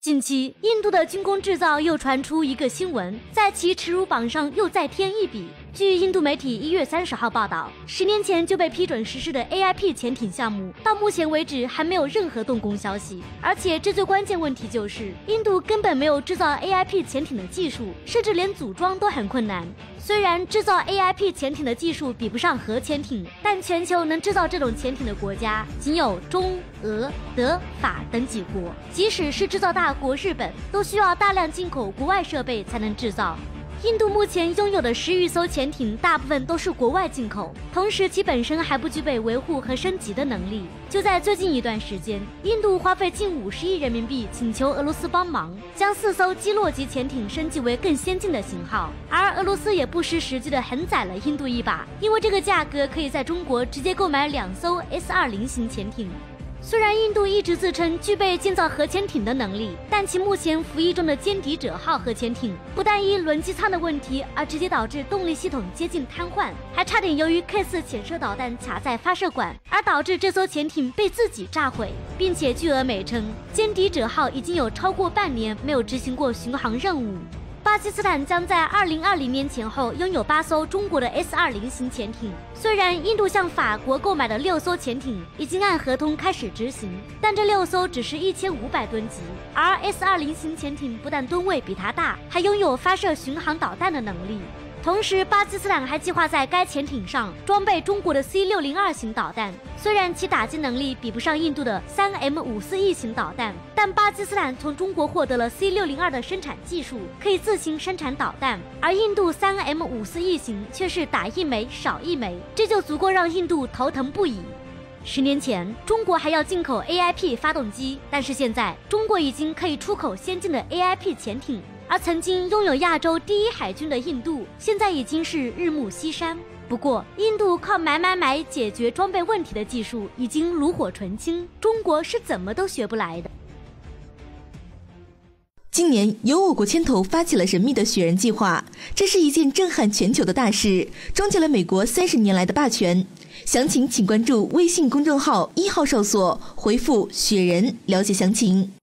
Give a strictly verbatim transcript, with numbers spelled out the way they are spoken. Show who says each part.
Speaker 1: 近期，印度的军工制造又传出一个新闻，在其耻辱榜上又再添一笔。据印度媒体一月三十号报道，十年前就被批准实施的 A I P 潜艇项目，到目前为止还没有任何动工消息。而且，这最关键问题就是，印度根本没有制造 A I P 潜艇的技术，甚至连组装都很困难。虽然制造 A I P 潜艇的技术比不上核潜艇，但全球能制造这种潜艇的国家仅有中、俄、德、法等几国。即使是制造大国日本，都需要大量进口国外设备才能制造。印度目前拥有的十余艘潜艇，大部分都是国外进口，同时其本身还不具备维护和升级的能力。就在最近一段时间，印度花费近五十亿人民币请求俄罗斯帮忙，将四艘基洛级潜艇升级为更先进的型号，而俄罗斯也不失时机地狠宰了印度一把，因为这个价格可以在中国直接购买两艘 S 二十 型潜艇。虽然印度一直自称具备建造核潜艇的能力，但其目前服役中的歼敌者号核潜艇不但因轮机舱的问题而直接导致动力系统接近瘫痪，还差点由于 K 四 潜射导弹卡在发射管而导致这艘潜艇被自己炸毁。并且据俄媒称，歼敌者号已经有超过半年没有执行过巡航任务。巴基斯坦将在二零二零年前后拥有八艘中国的 S 二十 型潜艇。虽然印度向法国购买的六艘潜艇已经按合同开始执行，但这六艘只是一千五百吨级，而 S 二十 型潜艇不但吨位比它大，还拥有发射巡航导弹的能力。同时，巴基斯坦还计划在该潜艇上装备中国的 C 六零二 型导弹。虽然其打击能力比不上印度的 三 M 五四 E 型导弹，但巴基斯坦从中国获得了 C 六零二 的生产技术，可以自行生产导弹，而印度 三 M 五四 E 型却是打一枚少一枚，这就足够让印度头疼不已。十年前，中国还要进口 A I P 发动机，但是现在，中国已经可以出口先进的 A I P 潜艇。而曾经拥有亚洲第一海军的印度，现在已经是日暮西山。不过，印度靠买买买解决装备问题的技术已经炉火纯青，中国是怎么都学不来的。
Speaker 2: 今年由我国牵头发起了神秘的雪人计划，这是一件震撼全球的大事，终结了美国三十年来的霸权。详情请关注微信公众号一号哨所，回复雪人了解详情。